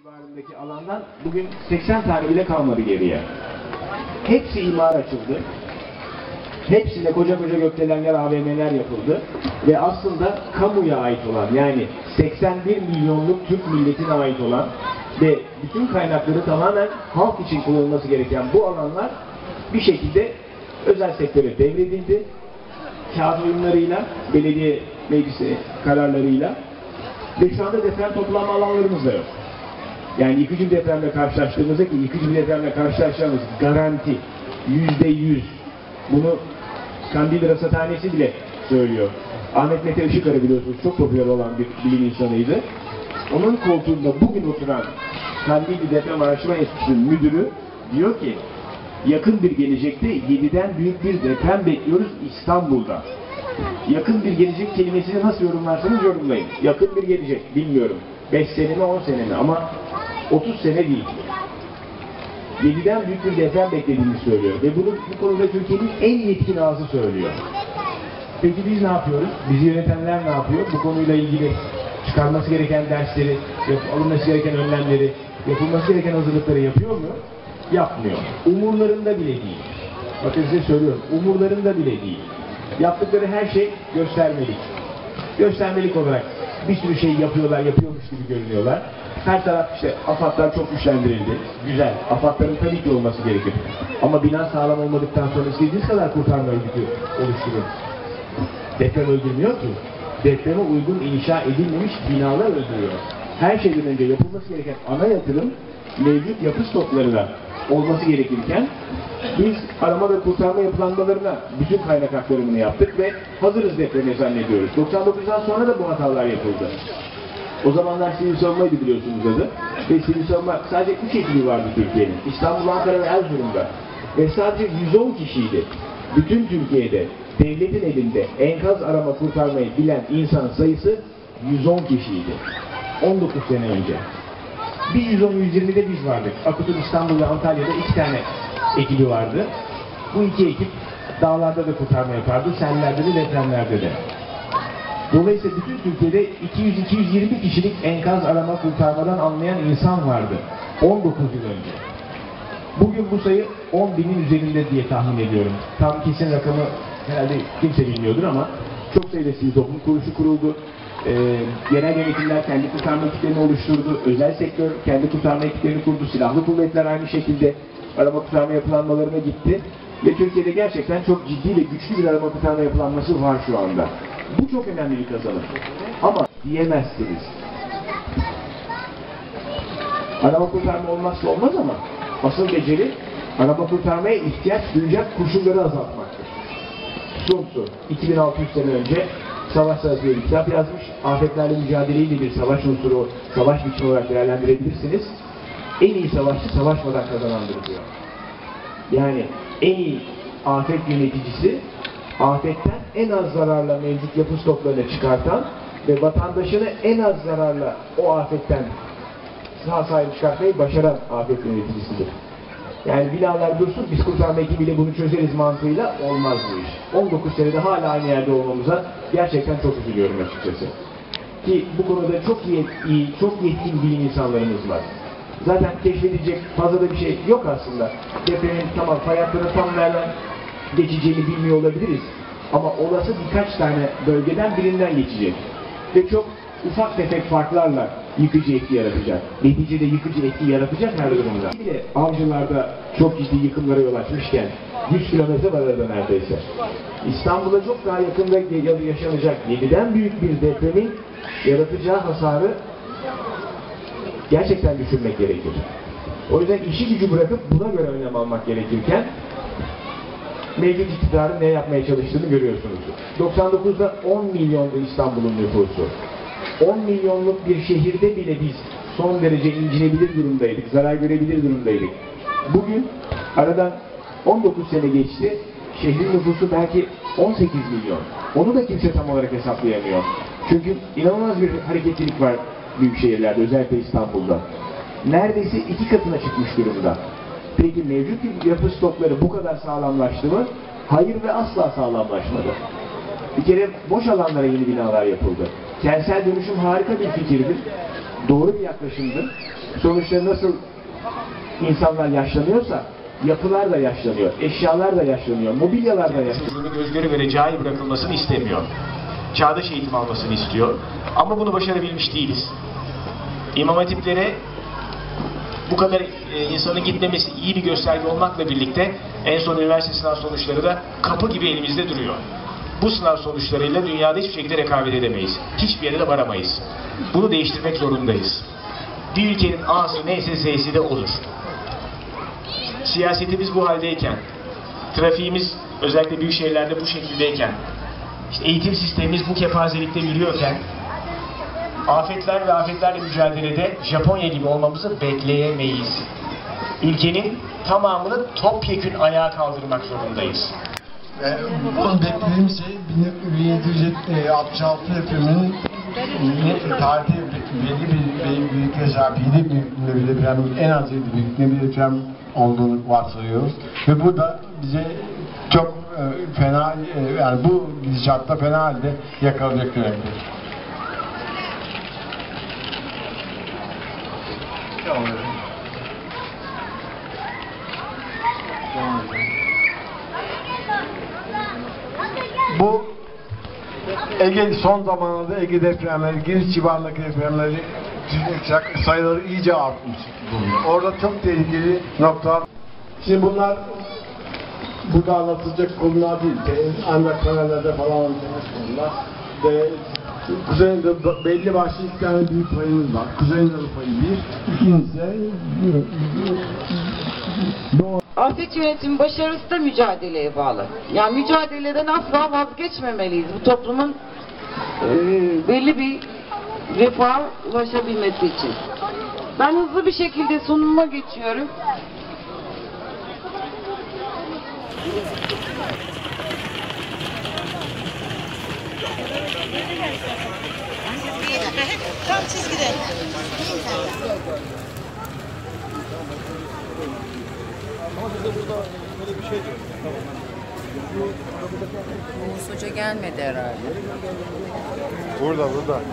civarındaki alandan bugün 80 tane bile kalmadı geriye. Hepsi imar açıldı. Hepsine koca koca gökdelenler, AVM'ler yapıldı. Ve aslında kamuya ait olan, yani 81 milyonluk Türk milletine ait olan ve bütün kaynakları tamamen halk için kullanılması gereken bu alanlar bir şekilde özel sektöre devredildi. Kağıt oyunlarıyla, belediye meclisi kararlarıyla ve şu anda deprem toplanma alanlarımız da yok. Yani yıkıcı bir depremle karşılaştığımızda, ki yıkıcı bir depremle karşılaşacağımız garanti %100. Bunu Kandil Rasathanesi bile söylüyor. Ahmet Mete Işıkarı biliyorsunuz çok popüler olan bir bilim insanıydı. Onun koltuğunda bugün oturan Kandil Deprem Araştırma Enstitüsü müdürü diyor ki yakın bir gelecekte 7'den büyük bir deprem bekliyoruz İstanbul'da. Yakın bir gelecek kelimesini nasıl yorumlarsanız yorumlayın. Yakın bir gelecek bilmiyorum. 5 sene mi 10 sene mi ama 30 sene değil. 7'den büyük bir deprem beklediğini söylüyor. Ve bunu bu konuda Türkiye'nin en yetkin ağzı söylüyor. Peki biz ne yapıyoruz? Bizi yönetenler ne yapıyor? Bu konuyla ilgili çıkarması gereken dersleri, alınması gereken önlemleri, yapılması gereken hazırlıkları yapıyor mu? Yapmıyor. Umurlarında bile değil. Bakın size söylüyorum. Umurlarında bile değil. Yaptıkları her şey göstermelik. Göstermelik olarak bir sürü şey yapıyorlar, yapıyormuş gibi görünüyorlar. Her taraf işte AFAD'lar çok güçlendirildi. Güzel. AFAD'ların tabii ki olması gerekir. Ama bina sağlam olmadıktan sonra istediğiniz kadar kurtarma örgütü oluşturun. Deprem öldürmüyor ki. Depreme uygun inşa edilmemiş binalar öldürüyor. Her şeyden önce yapılması gereken ana yatırım mevcut yapı stoklarına olması gerekirken biz arama ve kurtarma yapılanmalarına bütün kaynak aktarımını yaptık ve hazırız depreme zannediyoruz. 99'dan sonra da bu hatalar yapıldı. O zamanlar sivil savunmaydı biliyorsunuz adı. Ve sivil savunma sadece 3 ekibi vardı Türkiye'nin. İstanbul, Ankara ve Erzurum'da. Ve sadece 110 kişiydi. Bütün Türkiye'de devletin elinde enkaz arama kurtarmayı bilen insan sayısı 110 kişiydi. 19 sene önce. Bir 110-120'de biz vardık. Akut'un İstanbul ve Antalya'da 2 tane ekibi vardı. Bu 2 ekip dağlarda da kurtarma yapardı, sellerde de, depremlerde de. Dolayısıyla bütün Türkiye'de 200-220 kişilik enkaz arama kurtarmadan anlayan insan vardı. 19 yıl önce. Bugün bu sayı 10.000'in üzerinde diye tahmin ediyorum. Tam kesin rakamı herhalde kimse bilmiyordur ama çok sayıda sivil toplum kuruluşu kuruldu. Yerel yönetimler kendi kurtarma ekiplerini oluşturdu. Özel sektör kendi kurtarma ekiplerini kurdu. Silahlı kuvvetler aynı şekilde arama kurtarma yapılanmalarına gitti. Ve Türkiye'de gerçekten çok ciddi ve güçlü bir arama kurtarma yapılanması var şu anda. Bu çok önemli bir kazanım. Ama diyemezsiniz. Arama kurtarma olmazsa olmaz ama asıl beceri arama kurtarmaya ihtiyaç duyacak koşulları azaltmaktır. Sun Tzu 2600 sene önce Savaş Sırası diye bir kitap yazmış. Afetlerle mücadeleyi de bir savaş unsuru, savaş biçimi olarak değerlendirebilirsiniz. En iyi savaşçı savaşmadan kazanandır diyor. Yani en iyi afet yöneticisi afetten en az zararla mevcut yapı stoklarını çıkartan ve vatandaşını en az zararla o afetten sağ sahibi çıkartmayı başaran afet yöneticisidir. Yani binalar dursun, biz kurtarma ekibiyle bunu çözeriz mantığıyla olmaz bu iş. 19 senede hala aynı yerde olmamıza gerçekten çok üzülüyorum açıkçası. Ki bu konuda çok iyi, çok yetkin bilim insanlarımız var. Zaten keşfedilecek fazla da bir şey yok aslında. Depremin tamam fay hattının tam nereden geçeceğini bilmiyor olabiliriz. Ama olası birkaç tane bölgeden birinden geçecek. Ve çok ufak tefek farklarla yıkıcı etki yaratacak. Neticede yıkıcı etki yaratacak her durumda. Bile Avcılar'da çok ciddi yıkımlara yol açmışken 100 kilometre var arada neredeyse. İstanbul'a çok daha yakında yaşanacak 7'den büyük bir depremin yaratacağı hasarı gerçekten düşünmek gerekir. O yüzden işi gücü bırakıp buna göre önlem almak gerekirken mevcut iktidarın ne yapmaya çalıştığını görüyorsunuz. 99'da 10 milyondu İstanbul'un nüfusu. 10 milyonluk bir şehirde bile biz son derece incinebilir durumdaydık, zarar görebilir durumdaydık. Bugün aradan 19 sene geçti, şehrin nüfusu belki 18 milyon. Onu da kimse tam olarak hesaplayamıyor. Çünkü inanılmaz bir hareketlilik var büyük şehirlerde, özellikle İstanbul'da. Neredeyse 2 katına çıkmış durumda. Peki mevcut yapı stokları bu kadar sağlamlaştı mı? Hayır ve asla sağlamlaşmadı. Bir kere boş alanlara yeni binalar yapıldı. Kentsel dönüşüm harika bir fikirdir. doğru bir yaklaşımdı. Sonuçta nasıl insanlar yaşlanıyorsa yapılar da yaşlanıyor, eşyalar da yaşlanıyor, mobilyalar da yaşlanıyor. Göz göre göre cahil bırakılmasını istemiyor. Çağdaş eğitim almasını istiyor. Ama bunu başarabilmiş değiliz. İmam hatiplere bu kadar insanın gitmemesi iyi bir gösterge olmakla birlikte en son üniversite sınav sonuçları da kapı gibi elimizde duruyor. Bu sınav sonuçlarıyla dünyada hiçbir şekilde rekabet edemeyiz. Hiçbir yere de varamayız. Bunu değiştirmek zorundayız. Bir ülkenin A'sı neyse Z'si de odur. Siyasetimiz bu haldeyken, trafiğimiz özellikle büyük şehirlerde bu şekildeyken, işte eğitim sistemimiz bu kepazelikte yürüyorken, afetler ve afetlerle mücadelede Japonya gibi olmamızı bekleyemeyiz. Ülkenin tamamını topyekün ayağa kaldırmak zorundayız. Bunu beklediğim şey 1766 depreminin tarihte belli bir keza bir deprem, en az bir deprem olduğunu varsayıyoruz. Ve bu da bize çok fena, yani bu gidişatta fena halde yakalayacak demektir. Bu Ege son zamanlarda Ege depremleri, Girit civarındaki depremleri sayıları iyice artmış. Orada çok tehlikeli noktalar. Şimdi bunlar burada anlatılacak konular değil. Ancak kanallarda falan anlatılmış konular. Ve Kuzeydoğu'da belli başlı iki tane büyük payımız var. Kuzeydoğu payı bir, ikincisi Doğu. Afet yönetimi başarısı da mücadeleye bağlı. Yani mücadeleden asla vazgeçmemeliyiz. Bu toplumun belli bir refaha ulaşabilmesi için. Ben hızlı bir şekilde sunuma geçiyorum. Tam çizgide. Oğuz Hoca gelmedi herhalde. Burada.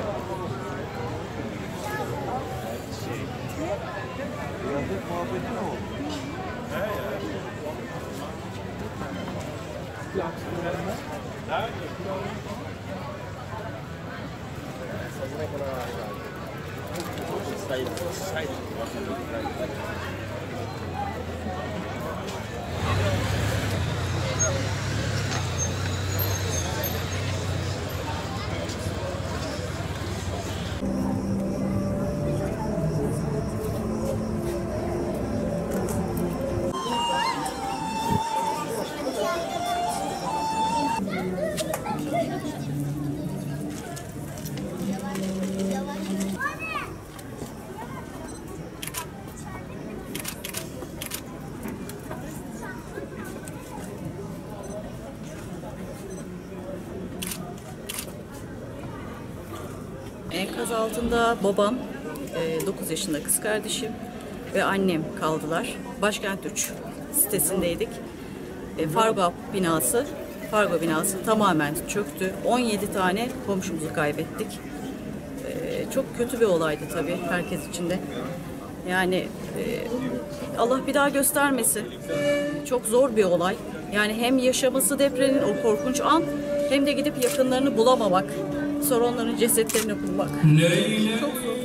Enkaz altında babam, 9 yaşında kız kardeşim ve annem kaldılar. Başkent 3 sitesindeydik. Fargo binası tamamen çöktü. 17 tane komşumuzu kaybettik. Çok kötü bir olaydı tabii herkes için de. Yani Allah bir daha göstermesin. Çok zor bir olay. Yani hem yaşaması depremin o korkunç an, hem de gidip yakınlarını bulamamak. Sonra onların cesetlerini bulmak. Çok zor.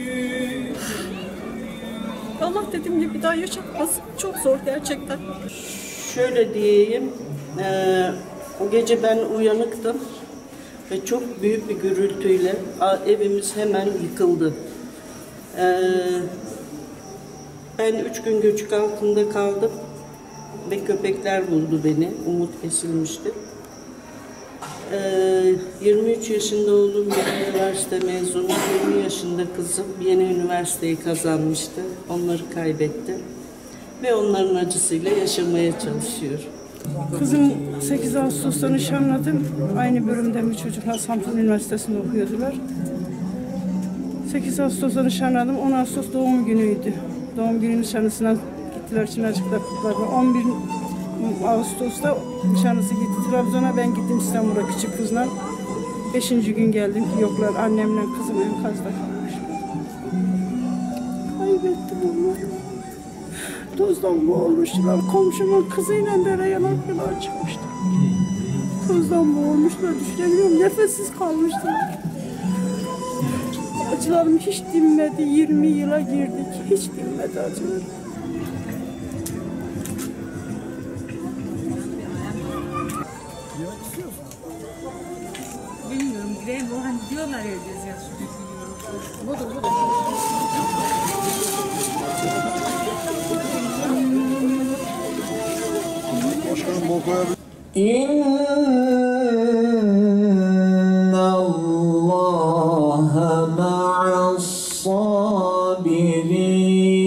Allah dediğim gibi bir daha yaşatmasın. Çok zor gerçekten. Şöyle diyeyim, o gece ben uyanıktım ve çok büyük bir gürültüyle evimiz hemen yıkıldı. Ben 3 gün göçük altında kaldım ve köpekler buldu beni. Umut kesilmişti. 23 yaşında oğlum yeni üniversite mezunu, 20 yaşında kızım yeni üniversiteyi kazanmıştı. Onları kaybetti ve onların acısıyla yaşamaya çalışıyor. Kızım 8 Ağustos'ta nişanladım. Aynı bölümde bir çocuklar Samsun Üniversitesi'nde okuyordular. 8 Ağustos'ta nişanladım. 10 Ağustos doğum günüydü. Doğum günü nişanlısına gittiler Çınarcık'ta kutladılar. 11 Ağustos'ta nişanlısı gitti Trabzon'a, ben gittim İstanbul'a küçük kızla. 5. gün geldim ki yoklar, annemle kızım enkazda kalmış. kaybettim onları. Tozdan boğulmuşlar. Komşumun kızıyla dere yanaklar çıkmıştı. Tozdan boğulmuşlar, düşünemiyorum. Nefessiz kalmıştılar. Acılarım hiç dinmedi. 20 yıla girdik. Hiç dinmedi acılarım. Bilmiyorum, gidelim o hani diyorlar ya biz ya. Budur. Başkanım bol koyabilir. İnnallâhe ma'as-sabirin.